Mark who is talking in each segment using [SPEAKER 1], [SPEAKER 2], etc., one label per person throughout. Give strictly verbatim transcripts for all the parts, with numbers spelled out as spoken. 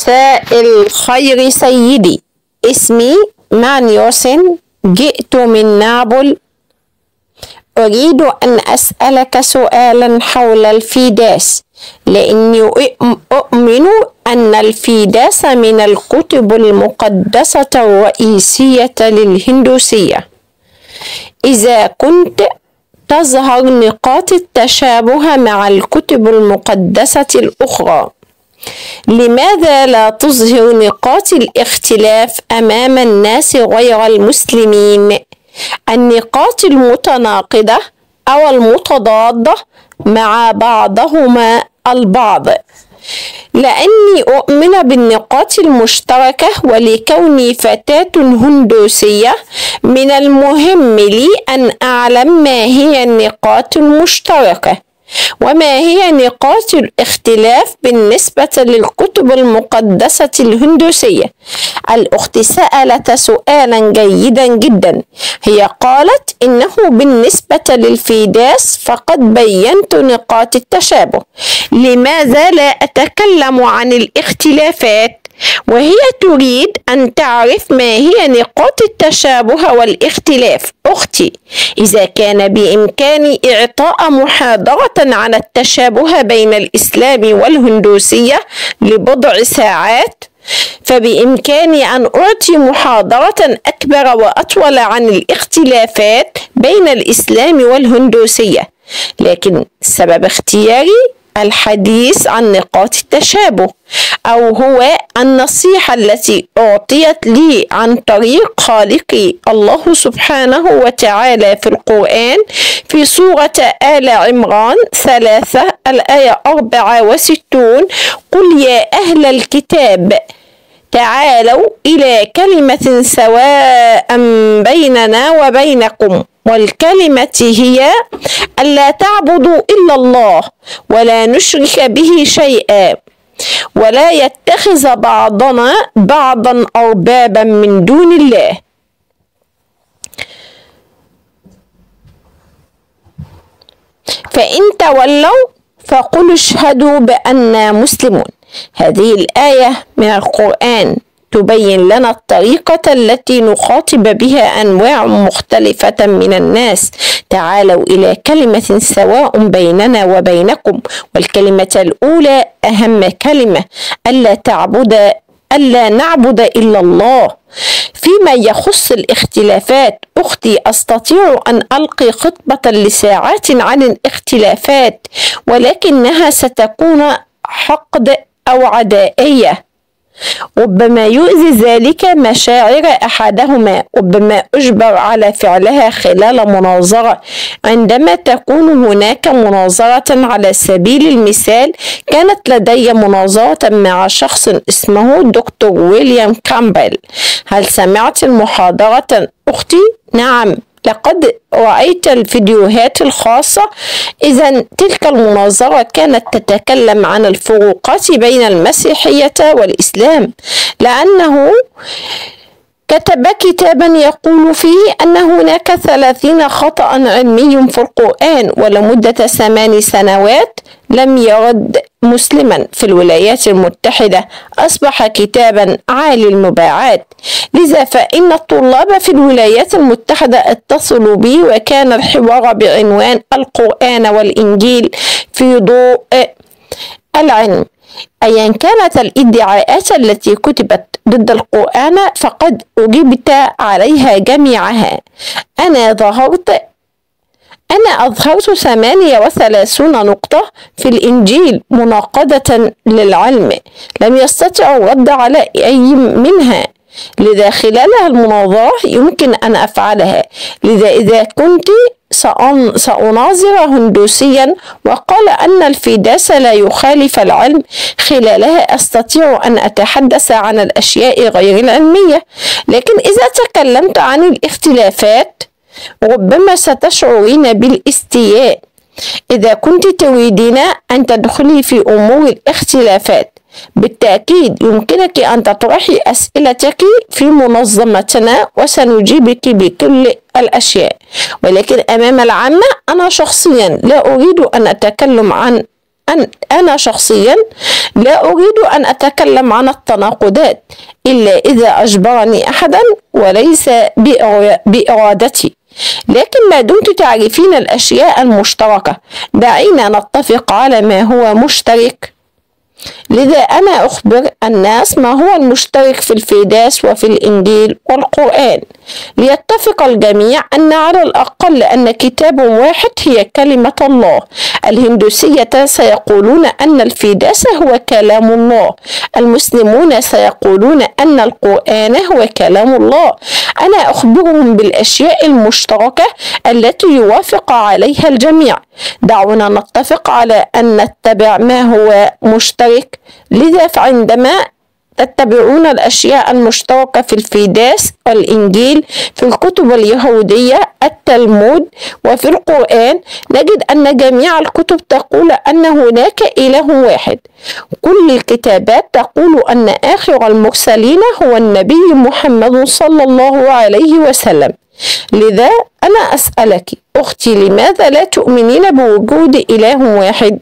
[SPEAKER 1] مساء الخير سيدي، اسمي مانيوسن، جئت من نابل. أريد أن أسألك سؤالا حول الفيداس، لأني أؤمن أن الفيداس من الكتب المقدسة الرئيسية للهندوسية. إذا كنت تظهر نقاط التشابه مع الكتب المقدسة الأخرى، لماذا لا تظهر نقاط الاختلاف أمام الناس غير المسلمين؟ النقاط المتناقضة أو المتضادة مع بعضهما البعض، لأني أؤمن بالنقاط المشتركة، ولكوني فتاة هندوسية من المهم لي أن أعلم ما هي النقاط المشتركة وما هي نقاط الاختلاف بالنسبة للكتب المقدسة الهندوسية. الأخت سألت سؤالا جيدا جدا، هي قالت إنه بالنسبة للفيداس فقد بينت نقاط التشابه، لماذا لا أتكلم عن الاختلافات؟ وهي تريد أن تعرف ما هي نقاط التشابه والاختلاف. أختي، إذا كان بإمكاني إعطاء محاضرة عن التشابه بين الإسلام والهندوسية لبضع ساعات، فبإمكاني أن أعطي محاضرة أكبر وأطول عن الاختلافات بين الإسلام والهندوسية، لكن سبب اختياري الحديث عن نقاط التشابه، أو هو النصيحة التي أعطيت لي عن طريق خالقي الله سبحانه وتعالى في القرآن في سورة آل عمران ثلاثة الآية أربعة وستون: قل يا أهل الكتاب تعالوا إلى كلمة سواء بيننا وبينكم، والكلمة هي ألا تعبدوا إلا الله ولا نشرك به شيئا ولا يتخذ بعضنا بعضا أربابا من دون الله. فإن تولوا فقل اشهدوا بأننا مسلمون. هذه الآية من القرآن تبين لنا الطريقة التي نخاطب بها أنواع مختلفة من الناس. تعالوا إلى كلمة سواء بيننا وبينكم، والكلمة الأولى أهم كلمة، ألا تعبد ألا نعبد إلا الله. فيما يخص الاختلافات، أختي، أستطيع أن ألقي خطبة لساعات عن الاختلافات، ولكنها ستكون حقد أو عدائية، ربما يؤذي ذلك مشاعر أحدهما، ربما أجبر على فعلها خلال مناظرة. عندما تكون هناك مناظرة، على سبيل المثال كانت لدي مناظرة مع شخص اسمه دكتور ويليام كامبل. هل سمعت المحاضرة أختي؟ نعم، لقد رأيت الفيديوهات الخاصة. إذن تلك المناظرة كانت تتكلم عن الفروقات بين المسيحية والإسلام، لأنه كتب كتابا يقول فيه أن هناك ثلاثين خطأ علمي في القرآن، ولمدة ثمان سنوات لم يرد مسلما في الولايات المتحدة. أصبح كتابا عالي المبيعات، لذا فإن الطلاب في الولايات المتحدة اتصلوا بي، وكان الحوار بعنوان القرآن والإنجيل في ضوء العلم. أيا كانت الادعاءات التي كتبت ضد القرآن فقد أجبت عليها جميعها. أنا ظهرت أنا أظهرت ثمانية وثلاثين نقطة في الإنجيل مناقضة للعلم، لم يستطيعوا الرد على أي منها، لذا خلال المناظرة يمكن أن أفعلها. لذا إذا كنت سأناظر هندوسيا وقال أن الفيداس لا يخالف العلم، خلالها أستطيع أن أتحدث عن الأشياء غير العلمية. لكن إذا تكلمت عن الاختلافات ربما ستشعرين بالاستياء. إذا كنت تريدين أن تدخلي في أمور الاختلافات، بالتأكيد يمكنك أن تطرحي أسئلتك في منظمتنا وسنجيبك بكل الأشياء، ولكن أمام العامة أنا شخصيا لا أريد أن أتكلم عن أن أنا شخصيا لا أريد أن أتكلم عن التناقضات إلا إذا أجبرني أحدا وليس بإرادتي، لكن ما دمت تعرفين الأشياء المشتركة دعينا نتفق على ما هو مشترك. لذا أنا أخبر الناس ما هو المشترك في الفردوس وفي الإنجيل والقرآن، ليتفق الجميع أن على الأقل أن كتاب واحد هي كلمة الله. الهندوسية سيقولون أن الفردوس هو كلام الله، المسلمون سيقولون أن القرآن هو كلام الله. أنا أخبرهم بالأشياء المشتركة التي يوافق عليها الجميع. دعونا نتفق على أن نتبع ما هو مشترك. لذا فعندما تتبعون الأشياء المشتركة في الفردوس والإنجيل، في الكتب اليهودية، التلمود، وفي القرآن، نجد أن جميع الكتب تقول أن هناك إله واحد. كل الكتابات تقول أن آخر المرسلين هو النبي محمد صلى الله عليه وسلم. لذا أنا أسألك أختي، لماذا لا تؤمنين بوجود إله واحد؟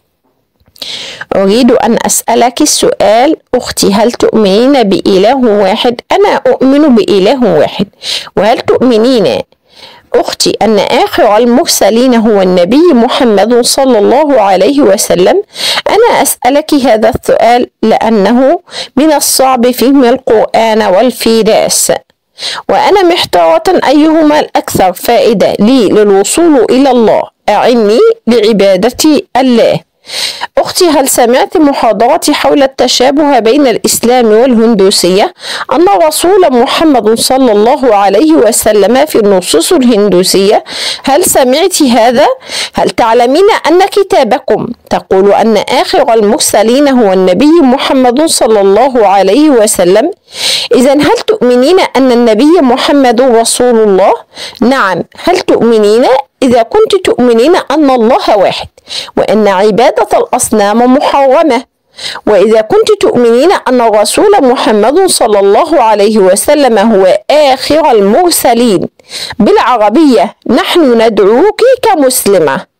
[SPEAKER 1] أريد أن أسألك السؤال أختي، هل تؤمنين بإله واحد؟ أنا أؤمن بإله واحد. وهل تؤمنين أختي أن آخر المرسلين هو النبي محمد صلى الله عليه وسلم؟ أنا أسألك هذا السؤال لأنه من الصعب فهم القرآن والفردوس، وأنا محتارة أيهما الأكثر فائدة لي للوصول إلى الله. أعني لعبادة الله. أختي، هل سمعت محاضرتي حول التشابه بين الإسلام والهندوسية؟ أن الرسول محمد صلى الله عليه وسلم في النصوص الهندوسية. هل سمعت هذا؟ هل تعلمين أن كتابكم تقول أن آخر المرسلين هو النبي محمد صلى الله عليه وسلم؟ إذا هل تؤمنين أن النبي محمد رسول الله؟ نعم. هل تؤمنين؟ إذا كنت تؤمنين أن الله واحد وأن عبادة الأصنام محرمة، وإذا كنت تؤمنين أن الرسول محمد صلى الله عليه وسلم هو آخر المرسلين، بالعربية نحن ندعوك كمسلمة.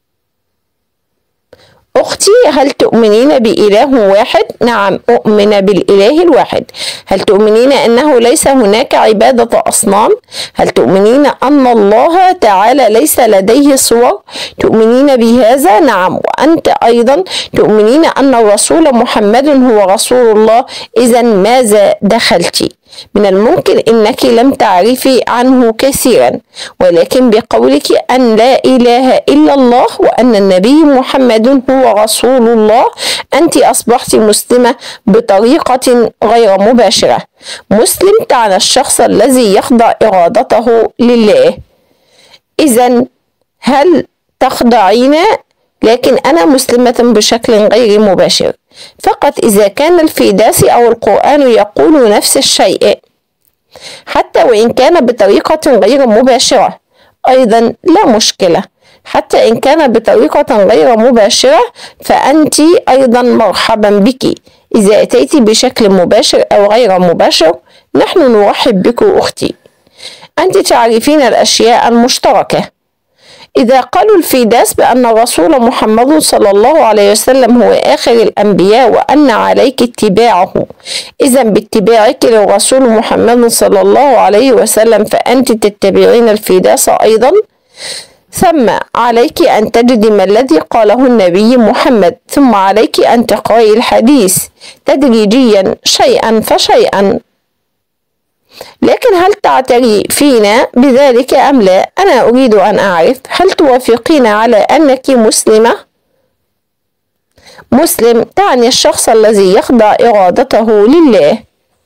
[SPEAKER 1] أختي، هل تؤمنين بإله واحد؟ نعم، أؤمن بالإله الواحد. هل تؤمنين أنه ليس هناك عبادة أصنام؟ هل تؤمنين أن الله تعالى ليس لديه صور؟ تؤمنين بهذا؟ نعم. وأنت أيضا تؤمنين أن الرسول محمد هو رسول الله. إذا ماذا دخلتِ؟ من الممكن أنك لم تعرفي عنه كثيرا، ولكن بقولك أن لا إله إلا الله وأن النبي محمد هو رسول الله أنت أصبحت مسلمة بطريقة غير مباشرة. مسلم تعني الشخص الذي يخضع إرادته لله. إذا هل تخضعين؟ لكن أنا مسلمة بشكل غير مباشر، فقط إذا كان الفردوس أو القرآن يقول نفس الشيء، حتى وإن كان بطريقة غير مباشرة أيضا لا مشكلة. حتى إن كان بطريقة غير مباشرة فأنت أيضا مرحبا بك. إذا أتيت بشكل مباشر أو غير مباشر نحن نرحب بك أختي. أنت تعرفين الأشياء المشتركة. إذا قالوا الفردوس بأن الرسول محمد صلى الله عليه وسلم هو آخر الأنبياء وأن عليك اتباعه، إذا باتباعك للرسول محمد صلى الله عليه وسلم فأنت تتبعين الفردوس أيضا. ثم عليك أن تجدي ما الذي قاله النبي محمد، ثم عليك أن تقرأي الحديث تدريجيا شيئا فشيئا. لكن هل تعترفين بذلك أم لا؟ أنا أريد أن أعرف، هل توافقين على أنك مسلمة؟ مسلم تعني الشخص الذي يخضع إرادته لله.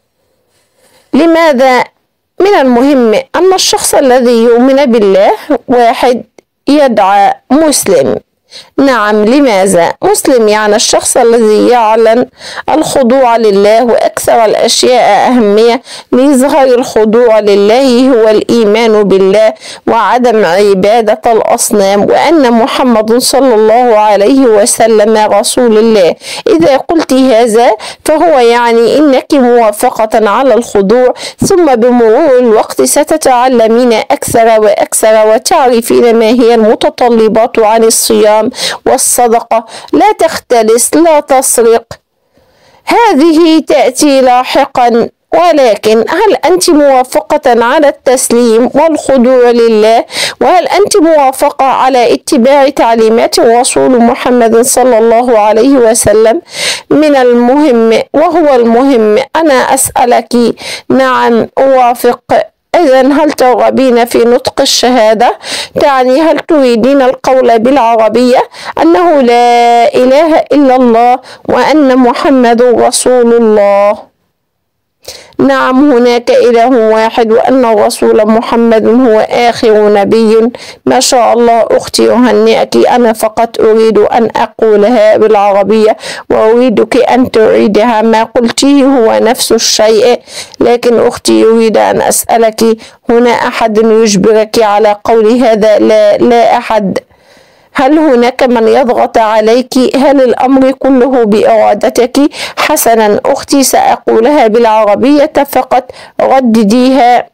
[SPEAKER 1] لماذا من المهم أن الشخص الذي يؤمن بالله واحد يدعى مسلم؟ نعم. لماذا؟ مسلم يعني الشخص الذي يعلن الخضوع لله، وأكثر الأشياء أهمية لإظهار الخضوع لله هو الإيمان بالله وعدم عبادة الأصنام، وأن محمد صلى الله عليه وسلم رسول الله. إذا قلت هذا فهو يعني إنك موافقة على الخضوع، ثم بمرور الوقت ستتعلمين أكثر وأكثر وتعرفين ما هي المتطلبات عن الصيام الحرام والصدقة، لا تختلس، لا تسرق، هذه تأتي لاحقا. ولكن هل أنت موافقة على التسليم والخضوع لله؟ وهل أنت موافقة على اتباع تعليمات الرسول محمد صلى الله عليه وسلم؟ من المهم وهو المهم أنا أسألك، نعم أوافق. إذا هل ترغبين في نطق الشهادة؟ تعني هل تريدين القول بالعربية أنه لا إله إلا الله وأن محمد رسول الله؟ نعم هناك إله واحد وأن الرسول محمد هو آخر نبي. ما شاء الله أختي أهنئك، أنا فقط أريد أن أقولها بالعربية وأريدك أن تعيدها، ما قلتيه هو نفس الشيء. لكن أختي أريد أن أسألك، هنا أحد يجبرك على قول هذا؟ لا, لا أحد. هل هناك من يضغط عليك؟ هل الأمر كله بإرادتك؟ حسنا أختي، سأقولها بالعربية فقط، ردديها: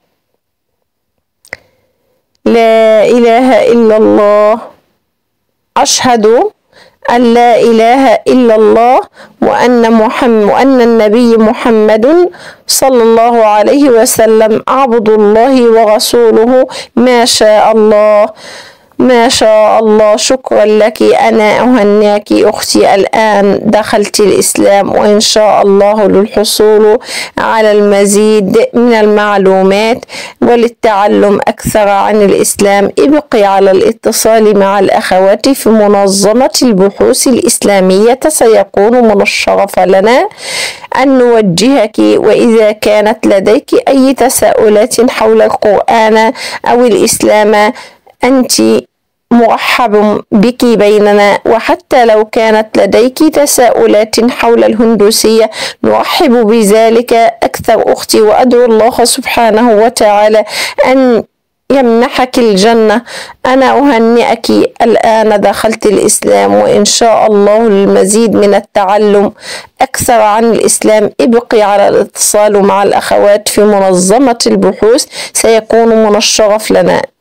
[SPEAKER 1] لا إله إلا الله، أشهد أن لا إله إلا الله وأن محمد وأن النبي محمد صلى الله عليه وسلم عبد الله ورسوله. ما شاء الله، ما شاء الله، شكرا لك. أنا أهنئك أختي، الآن دخلت الإسلام، وإن شاء الله للحصول على المزيد من المعلومات وللتعلم أكثر عن الإسلام ابقي على الاتصال مع الأخوات في منظمة البحوث الإسلامية. سيكون من الشرف لنا أن نوجهك، وإذا كانت لديك أي تساؤلات حول القرآن أو الإسلام أنت مرحب بك بيننا. وحتى لو كانت لديك تساؤلات حول الهندوسية نرحب بذلك أكثر أختي، وأدعو الله سبحانه وتعالى أن يمنحك الجنة. أنا أهنئك، الآن دخلت الإسلام، وإن شاء الله المزيد من التعلم أكثر عن الإسلام ابقي على الاتصال مع الأخوات في منظمة البحوث، سيكون من الشرف لنا.